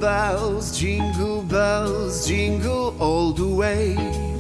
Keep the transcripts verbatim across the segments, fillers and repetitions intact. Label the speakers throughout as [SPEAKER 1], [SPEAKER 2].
[SPEAKER 1] bells, jingle bells, jingle all the way.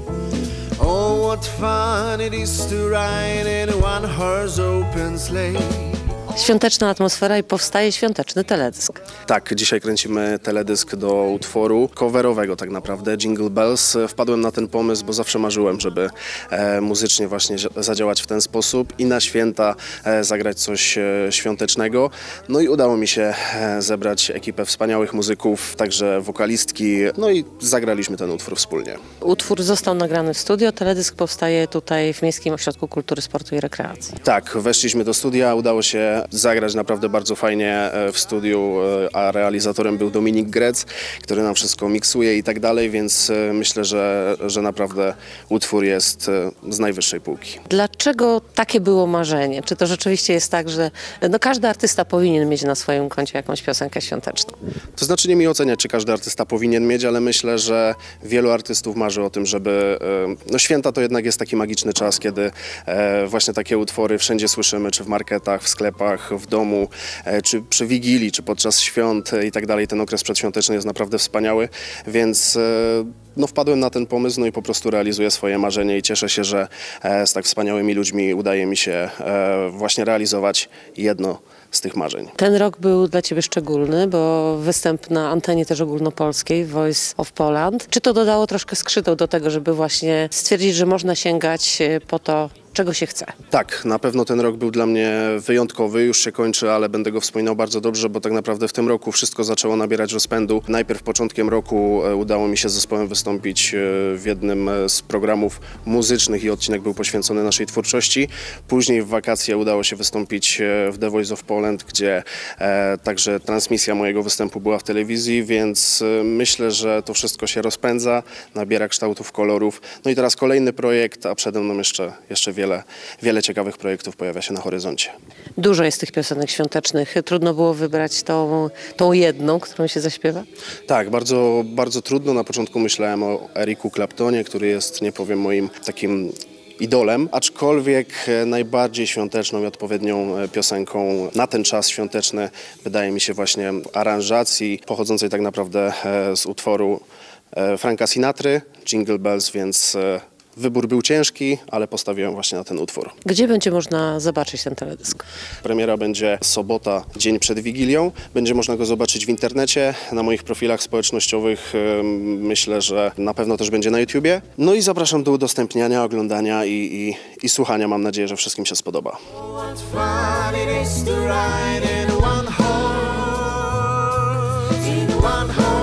[SPEAKER 1] Oh, what fun it is to ride in a one-horse open sleigh.
[SPEAKER 2] Świąteczna atmosfera i powstaje świąteczny teledysk.
[SPEAKER 3] Tak, dzisiaj kręcimy teledysk do utworu coverowego tak naprawdę, Jingle Bells. Wpadłem na ten pomysł, bo zawsze marzyłem, żeby e, muzycznie właśnie zadziałać w ten sposób i na święta e, zagrać coś e, świątecznego. No i udało mi się e, zebrać ekipę wspaniałych muzyków, także wokalistki, no i zagraliśmy ten utwór wspólnie.
[SPEAKER 2] Utwór został nagrany w studio, teledysk powstaje tutaj w Miejskim Ośrodku Kultury, Sportu i Rekreacji.
[SPEAKER 3] Tak, weszliśmy do studia, udało się zagrać naprawdę bardzo fajnie w studiu, a realizatorem był Dominik Grec, który nam wszystko miksuje i tak dalej, więc myślę, że, że naprawdę utwór jest z najwyższej półki.
[SPEAKER 2] Dlaczego takie było marzenie? Czy to rzeczywiście jest tak, że no każdy artysta powinien mieć na swoim koncie jakąś piosenkę świąteczną?
[SPEAKER 3] To znaczy nie mi oceniać, czy każdy artysta powinien mieć, ale myślę, że wielu artystów marzy o tym, żeby... No święta to jednak jest taki magiczny czas, kiedy właśnie takie utwory wszędzie słyszymy, czy w marketach, w sklepach, w domu, czy przy Wigilii, czy podczas świąt i tak dalej. Ten okres przedświąteczny jest naprawdę wspaniały, więc no, wpadłem na ten pomysł, no i po prostu realizuję swoje marzenie i cieszę się, że z tak wspaniałymi ludźmi udaje mi się właśnie realizować jedno z tych marzeń.
[SPEAKER 2] Ten rok był dla Ciebie szczególny, bo występ na antenie też ogólnopolskiej, Voice of Poland. Czy to dodało troszkę skrzydeł do tego, żeby właśnie stwierdzić, że można sięgać po to, czego się chce?
[SPEAKER 3] Tak, na pewno ten rok był dla mnie wyjątkowy, już się kończy, ale będę go wspominał bardzo dobrze, bo tak naprawdę w tym roku wszystko zaczęło nabierać rozpędu. Najpierw początkiem roku udało mi się z zespołem wystąpić w jednym z programów muzycznych i odcinek był poświęcony naszej twórczości. Później w wakacje udało się wystąpić w The Voice of Poland, gdzie e, także transmisja mojego występu była w telewizji, więc myślę, że to wszystko się rozpędza, nabiera kształtów, kolorów. No i teraz kolejny projekt, a przede mną jeszcze, jeszcze Wiele, wiele ciekawych projektów pojawia się na horyzoncie.
[SPEAKER 2] Dużo jest tych piosenek świątecznych. Trudno było wybrać tą, tą jedną, którą się zaśpiewa?
[SPEAKER 3] Tak, bardzo, bardzo trudno. Na początku myślałem o Ericu Claptonie, który jest, nie powiem, moim takim idolem, aczkolwiek najbardziej świąteczną i odpowiednią piosenką na ten czas świąteczny wydaje mi się właśnie aranżacji pochodzącej tak naprawdę z utworu Franka Sinatry, Jingle Bells, więc wybór był ciężki, ale postawiłem właśnie na ten utwór.
[SPEAKER 2] Gdzie będzie można zobaczyć ten teledysk?
[SPEAKER 3] Premiera będzie sobota, dzień przed Wigilią. Będzie można go zobaczyć w internecie, na moich profilach społecznościowych. Myślę, że na pewno też będzie na YouTubie. No i zapraszam do udostępniania, oglądania i, i, i słuchania. Mam nadzieję, że wszystkim się spodoba. What fun it is to ride in one horse, in one horse.